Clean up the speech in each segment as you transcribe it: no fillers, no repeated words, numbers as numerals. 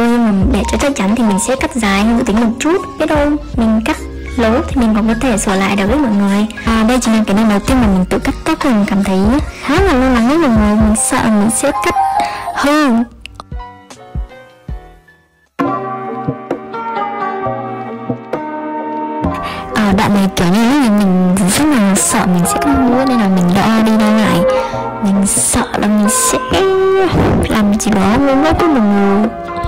cơ, nhưng mà để cho chắc chắn thì mình sẽ cắt dài hơn dự tính một chút. Biết đâu mình cắt lố thì mình còn có thể sửa lại được đấy mọi người. Đây chính là cái lần đầu tiên mà mình tự cắt tóc, mình cảm thấy khá là lo lắng đấy mọi người. Mình sợ mình sẽ cắt hư. Đoạn này kiểu như là mình rất là sợ mình sẽ cắt hư, nên là mình đo đi đo lại. Mình sợ là mình sẽ làm gì đó ngu ngốc với mọi người.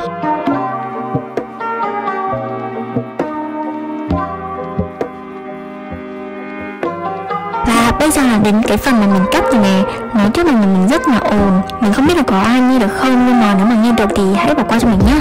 Và bây giờ là đến cái phần mà mình cắt rồi nè. Nói trước là mình rất là ồn, mình không biết là có ai nghe được không, nhưng mà nếu mà nghe được thì hãy bỏ qua cho mình nhé.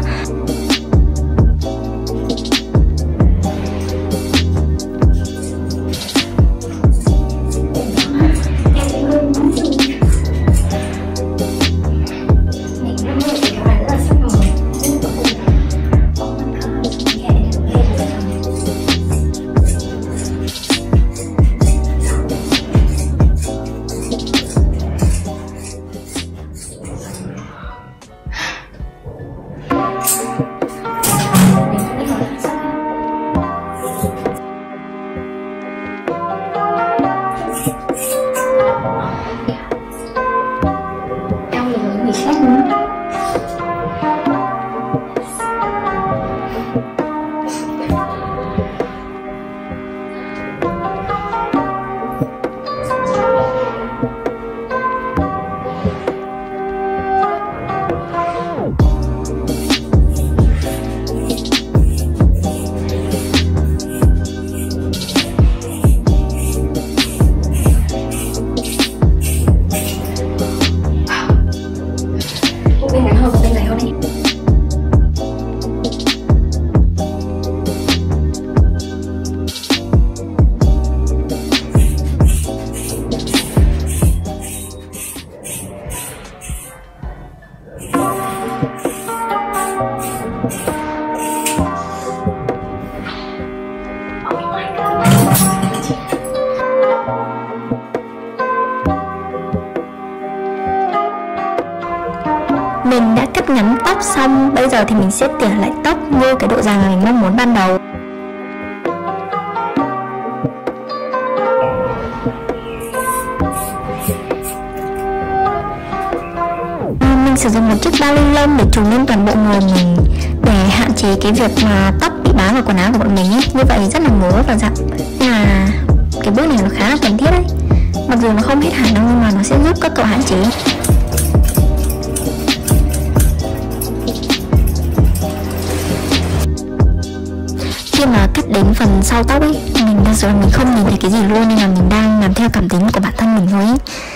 Mình đã cắt ngắn tóc xong, bây giờ thì mình sẽ tỉa lại tóc như cái độ dài mà mình mong muốn ban đầu. Mình sử dụng một chiếc bao ni lông để trùm lên toàn bộ người mình, để hạn chế cái việc mà tóc bị bám vào quần áo của bọn mình ấy. Như vậy rất là ngứa và dặn. Nên là cái bước này nó khá là cần thiết đấy. Mặc dù nó không hết hẳn đâu, nhưng mà nó sẽ giúp các cậu hạn chế. Khi mà cắt đến phần sau tóc ấy, mình thật sự là mình không nhìn thấy cái gì luôn, nên là mình đang làm theo cảm tính của bản thân mình thôi ấy.